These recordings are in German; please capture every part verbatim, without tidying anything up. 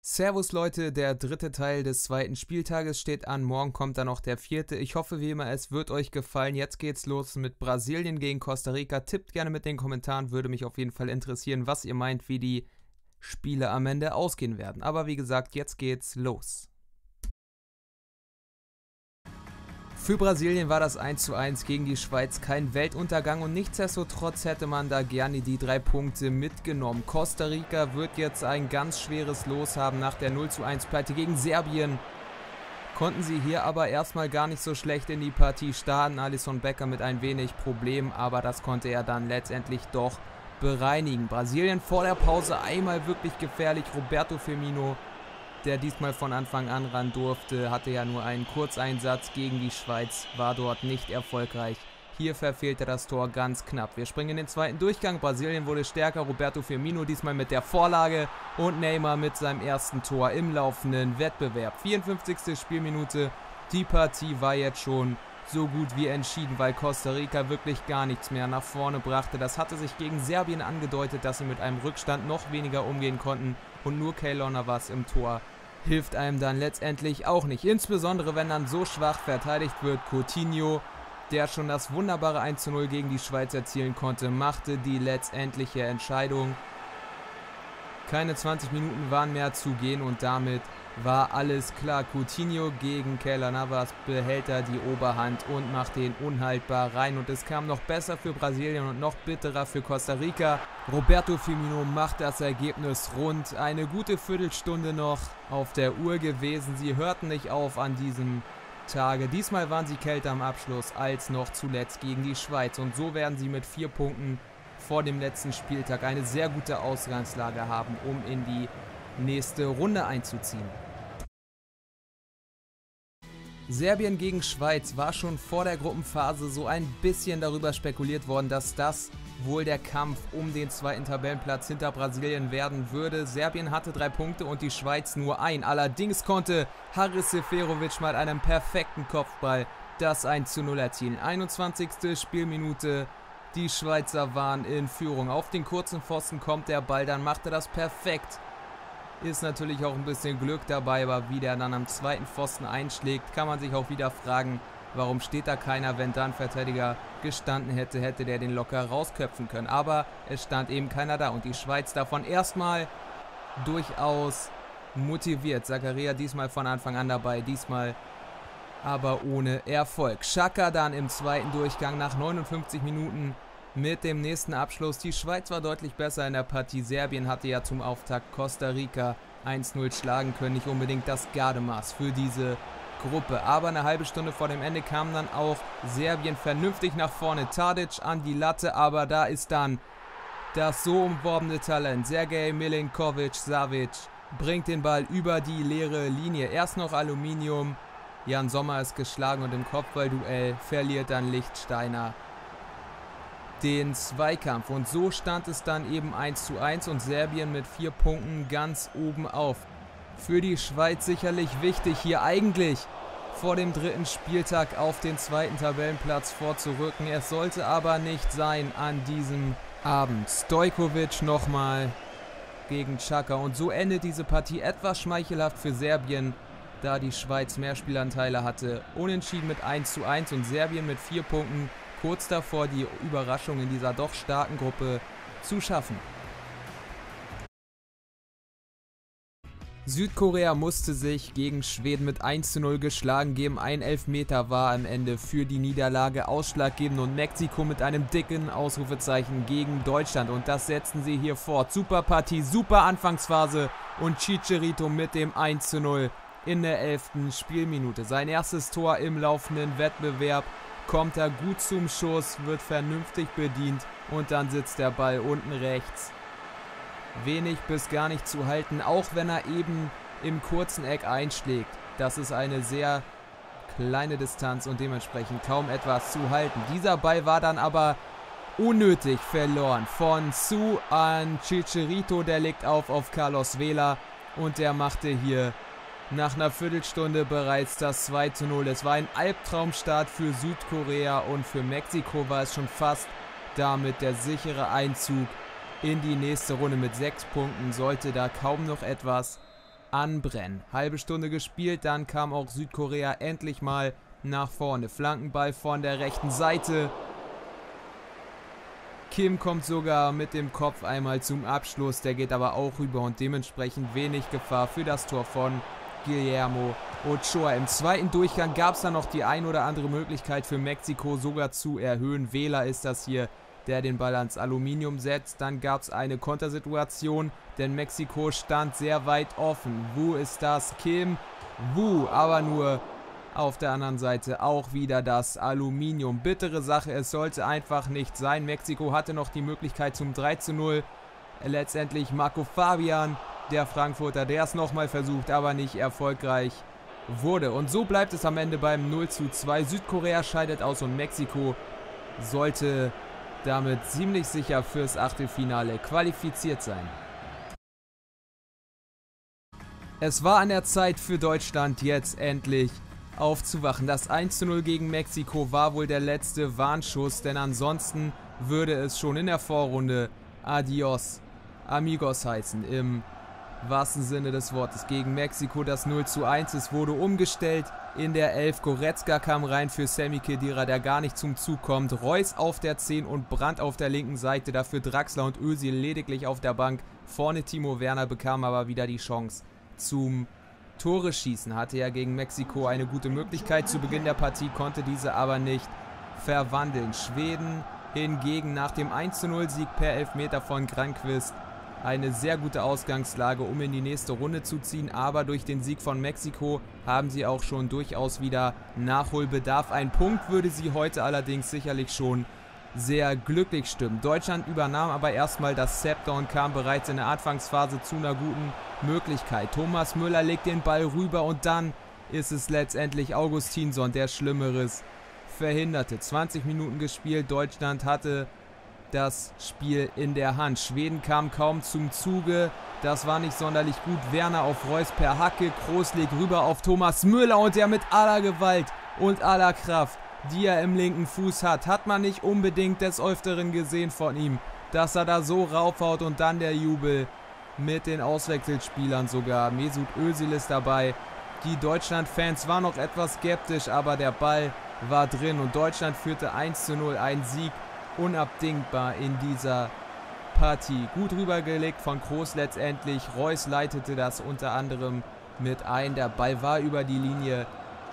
Servus Leute, der dritte Teil des zweiten Spieltages steht an, morgen kommt dann noch der vierte. Ich hoffe wie immer, es wird euch gefallen. Jetzt geht's los mit Brasilien gegen Costa Rica. Tippt gerne mit den Kommentaren, würde mich auf jeden Fall interessieren, was ihr meint, wie die Spiele am Ende ausgehen werden. Aber wie gesagt, jetzt geht's los. Für Brasilien war das eins zu eins gegen die Schweiz kein Weltuntergang und nichtsdestotrotz hätte man da gerne die drei Punkte mitgenommen. Costa Rica wird jetzt ein ganz schweres Los haben nach der null zu eins Pleite gegen Serbien. Konnten sie hier aber erstmal gar nicht so schlecht in die Partie starten. Alisson Becker mit ein wenig Problemen, aber das konnte er dann letztendlich doch bereinigen. Brasilien vor der Pause einmal wirklich gefährlich. Roberto Firmino, der diesmal von Anfang an ran durfte, hatte ja nur einen Kurzeinsatz gegen die Schweiz, war dort nicht erfolgreich. Hier verfehlte das Tor ganz knapp. Wir springen in den zweiten Durchgang. Brasilien wurde stärker. Roberto Firmino diesmal mit der Vorlage und Neymar mit seinem ersten Tor im laufenden Wettbewerb. vierundfünfzigste Spielminute. Die Partie war jetzt schon so gut wie entschieden, weil Costa Rica wirklich gar nichts mehr nach vorne brachte. Das hatte sich gegen Serbien angedeutet, dass sie mit einem Rückstand noch weniger umgehen konnten und nur Keylor Navas im Tor hilft einem dann letztendlich auch nicht. Insbesondere wenn dann so schwach verteidigt wird. Coutinho, der schon das wunderbare eins zu null gegen die Schweiz erzielen konnte, machte die letztendliche Entscheidung. Keine zwanzig Minuten waren mehr zu gehen und damit war alles klar. Coutinho gegen Keylor Navas behält er die Oberhand und macht den unhaltbar rein. Und es kam noch besser für Brasilien und noch bitterer für Costa Rica. Roberto Firmino macht das Ergebnis rund. Eine gute Viertelstunde noch auf der Uhr gewesen. Sie hörten nicht auf an diesem Tage. Diesmal waren sie kälter am Abschluss als noch zuletzt gegen die Schweiz. Und so werden sie mit vier Punkten vor dem letzten Spieltag eine sehr gute Ausgangslage haben, um in die nächste Runde einzuziehen. Serbien gegen Schweiz war schon vor der Gruppenphase so ein bisschen darüber spekuliert worden, dass das wohl der Kampf um den zweiten Tabellenplatz hinter Brasilien werden würde. Serbien hatte drei Punkte und die Schweiz nur ein. Allerdings konnte Haris Seferovic mit einem perfekten Kopfball das eins zu null erzielen. einundzwanzigste Spielminute. Die Schweizer waren in Führung. Auf den kurzen Pfosten kommt der Ball, dann macht er das perfekt. Ist natürlich auch ein bisschen Glück dabei, aber wie der dann am zweiten Pfosten einschlägt, kann man sich auch wieder fragen, warum steht da keiner, wenn da ein Verteidiger gestanden hätte, hätte der den locker rausköpfen können. Aber es stand eben keiner da und die Schweiz davon erstmal durchaus motiviert. Zakaria diesmal von Anfang an dabei, diesmal aber ohne Erfolg. Xhaka dann im zweiten Durchgang nach neunundfünfzig Minuten mit dem nächsten Abschluss. Die Schweiz war deutlich besser in der Partie. Serbien hatte ja zum Auftakt Costa Rica eins zu null schlagen können. Nicht unbedingt das Gardemaß für diese Gruppe. Aber eine halbe Stunde vor dem Ende kam dann auch Serbien vernünftig nach vorne. Tadic an die Latte, aber da ist dann das so umworbene Talent. Sergej Milinkovic-Savic bringt den Ball über die leere Linie. Erst noch Aluminium. Jan Sommer ist geschlagen und im Kopfballduell verliert dann Lichtsteiner den Zweikampf. Und so stand es dann eben eins zu eins und Serbien mit vier Punkten ganz oben auf. Für die Schweiz sicherlich wichtig, hier eigentlich vor dem dritten Spieltag auf den zweiten Tabellenplatz vorzurücken. Es sollte aber nicht sein an diesem Abend. Stojkovic nochmal gegen Xhaka und so endet diese Partie etwas schmeichelhaft für Serbien, da die Schweiz mehr Spielanteile hatte. Unentschieden mit eins zu eins und Serbien mit vier Punkten kurz davor, die Überraschung in dieser doch starken Gruppe zu schaffen. Südkorea musste sich gegen Schweden mit eins zu null geschlagen geben. Ein Elfmeter war am Ende für die Niederlage ausschlaggebend und Mexiko mit einem dicken Ausrufezeichen gegen Deutschland. Und das setzten sie hier fort. Super Partie, super Anfangsphase und Chicharito mit dem eins zu null in der elften Spielminute. Sein erstes Tor im laufenden Wettbewerb. Kommt er gut zum Schuss, wird vernünftig bedient und dann sitzt der Ball unten rechts. Wenig bis gar nicht zu halten, auch wenn er eben im kurzen Eck einschlägt. Das ist eine sehr kleine Distanz und dementsprechend kaum etwas zu halten. Dieser Ball war dann aber unnötig verloren. Von Su an Chicharito, der legt auf auf Carlos Vela und der machte hier nach einer Viertelstunde bereits das zwei zu null. Es war ein Albtraumstart für Südkorea und für Mexiko war es schon fast damit der sichere Einzug in die nächste Runde. Mit sechs Punkten sollte da kaum noch etwas anbrennen. Halbe Stunde gespielt, dann kam auch Südkorea endlich mal nach vorne. Flankenball von der rechten Seite. Kim kommt sogar mit dem Kopf einmal zum Abschluss, der geht aber auch rüber und dementsprechend wenig Gefahr für das Tor von Guillermo Ochoa. Im zweiten Durchgang gab es dann noch die ein oder andere Möglichkeit für Mexiko sogar zu erhöhen. Vela ist das hier, der den Ball ans Aluminium setzt. Dann gab es eine Kontersituation, denn Mexiko stand sehr weit offen. Wu ist das, Kim, Wu, aber nur auf der anderen Seite auch wieder das Aluminium. Bittere Sache, es sollte einfach nicht sein. Mexiko hatte noch die Möglichkeit zum drei zu null. Letztendlich Marco Fabian, der Frankfurter, der es nochmal versucht, aber nicht erfolgreich wurde. Und so bleibt es am Ende beim null zu zwei. Südkorea scheidet aus und Mexiko sollte damit ziemlich sicher fürs Achtelfinale qualifiziert sein. Es war an der Zeit für Deutschland jetzt endlich aufzuwachen. Das eins zu null gegen Mexiko war wohl der letzte Warnschuss, denn ansonsten würde es schon in der Vorrunde Adios Amigos heißen, im wahrsten Sinne des Wortes. Gegen Mexiko das null zu eins, es wurde umgestellt in der elf. Goretzka kam rein für Sami Khedira, der gar nicht zum Zug kommt. Reus auf der zehn und Brandt auf der linken Seite, dafür Draxler und Özil lediglich auf der Bank. Vorne Timo Werner bekam aber wieder die Chance zum Tore schießen. Hatte ja gegen Mexiko eine gute Möglichkeit zu Beginn der Partie, konnte diese aber nicht verwandeln. Schweden hingegen nach dem eins zu null Sieg per Elfmeter von Granqvist eine sehr gute Ausgangslage, um in die nächste Runde zu ziehen, aber durch den Sieg von Mexiko haben sie auch schon durchaus wieder Nachholbedarf. Ein Punkt würde sie heute allerdings sicherlich schon sehr glücklich stimmen. Deutschland übernahm aber erstmal das Zepter und kam bereits in der Anfangsphase zu einer guten Möglichkeit. Thomas Müller legt den Ball rüber und dann ist es letztendlich Augustinsson, der Schlimmeres verhinderte. zwanzig Minuten gespielt, Deutschland hatte das Spiel in der Hand. Schweden kam kaum zum Zuge, das war nicht sonderlich gut. Werner auf Reus per Hacke, Kroos legt rüber auf Thomas Müller und der mit aller Gewalt und aller Kraft, die er im linken Fuß hat, hat man nicht unbedingt des Öfteren gesehen von ihm, dass er da so raufhaut und dann der Jubel mit den Auswechselspielern sogar. Mesut Özil ist dabei. Die Deutschland-Fans waren noch etwas skeptisch, aber der Ball war drin und Deutschland führte eins zu null. Ein Sieg unabdingbar in dieser Partie. Gut rübergelegt von Kroos letztendlich. Reus leitete das unter anderem mit ein. Der Ball war über die Linie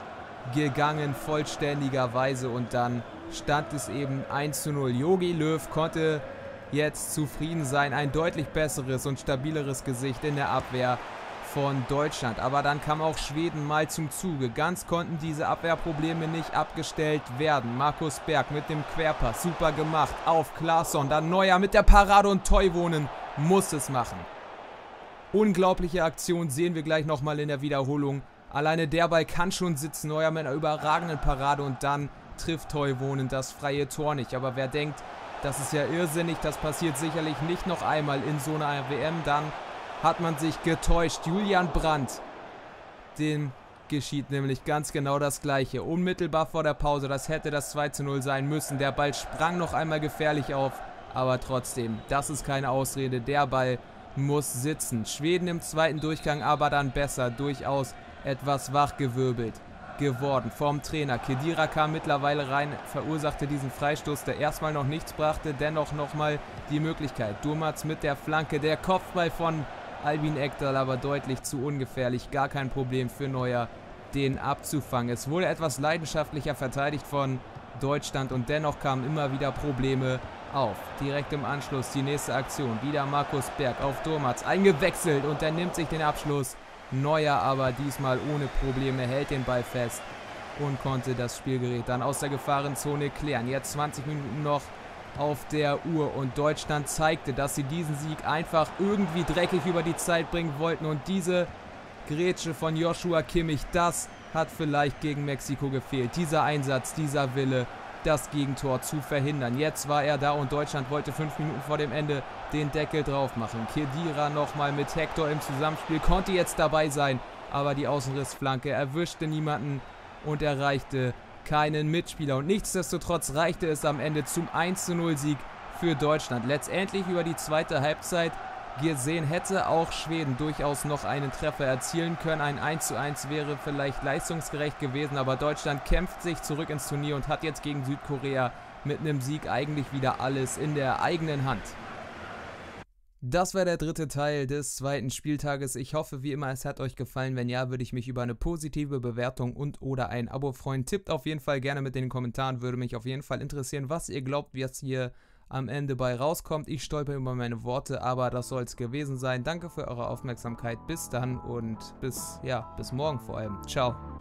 gegangen, vollständigerweise, und dann stand es eben eins zu null. Jogi Löw konnte jetzt zufrieden sein. Ein deutlich besseres und stabileres Gesicht in der Abwehr von Deutschland. Aber dann kam auch Schweden mal zum Zuge. Ganz konnten diese Abwehrprobleme nicht abgestellt werden. Markus Berg mit dem Querpass, super gemacht, auf Claesson. Dann Neuer mit der Parade und Toivonen muss es machen. Unglaubliche Aktion, sehen wir gleich nochmal in der Wiederholung. Alleine der Ball kann schon sitzen. Neuer mit einer überragenden Parade und dann trifft Toivonen das freie Tor nicht. Aber wer denkt, das ist ja irrsinnig, das passiert sicherlich nicht noch einmal in so einer W M, dann hat man sich getäuscht. Julian Brandt, dem geschieht nämlich ganz genau das Gleiche. Unmittelbar vor der Pause, das hätte das zwei zu null sein müssen. Der Ball sprang noch einmal gefährlich auf, aber trotzdem, das ist keine Ausrede. Der Ball muss sitzen. Schweden im zweiten Durchgang aber dann besser, durchaus etwas wachgewirbelt geworden vom Trainer. Khedira kam mittlerweile rein, verursachte diesen Freistoß, der erstmal noch nichts brachte, dennoch nochmal die Möglichkeit. Durmaz mit der Flanke, der Kopfball von Albin Ekdal, aber deutlich zu ungefährlich, gar kein Problem für Neuer, den abzufangen. Es wurde etwas leidenschaftlicher verteidigt von Deutschland und dennoch kamen immer wieder Probleme auf. Direkt im Anschluss die nächste Aktion, wieder Markus Berg auf Durmaz, eingewechselt und er nimmt sich den Abschluss. Neuer aber diesmal ohne Probleme hält den Ball fest und konnte das Spielgerät dann aus der Gefahrenzone klären. Jetzt zwanzig Minuten noch auf der Uhr und Deutschland zeigte, dass sie diesen Sieg einfach irgendwie dreckig über die Zeit bringen wollten und diese Grätsche von Joshua Kimmich, das hat vielleicht gegen Mexiko gefehlt. Dieser Einsatz, dieser Wille, das Gegentor zu verhindern. Jetzt war er da und Deutschland wollte fünf Minuten vor dem Ende den Deckel drauf machen. Khedira nochmal mit Hector im Zusammenspiel, konnte jetzt dabei sein, aber die Außenrissflanke erwischte niemanden und erreichte keinen Mitspieler. Und nichtsdestotrotz reichte es am Ende zum eins zu null Sieg für Deutschland. Letztendlich über die zweite Halbzeit gesehen. Hätte auch Schweden durchaus noch einen Treffer erzielen können. Ein eins zu eins wäre vielleicht leistungsgerecht gewesen, aber Deutschland kämpft sich zurück ins Turnier und hat jetzt gegen Südkorea mit einem Sieg eigentlich wieder alles in der eigenen Hand. Das war der dritte Teil des zweiten Spieltages. Ich hoffe wie immer, es hat euch gefallen. Wenn ja, würde ich mich über eine positive Bewertung und oder ein Abo freuen. Tippt auf jeden Fall gerne mit in den Kommentaren. Würde mich auf jeden Fall interessieren, was ihr glaubt, wie es hier am Ende bei rauskommt. Ich stolper über meine Worte, aber das soll es gewesen sein. Danke für eure Aufmerksamkeit. Bis dann und bis, ja, bis morgen vor allem. Ciao.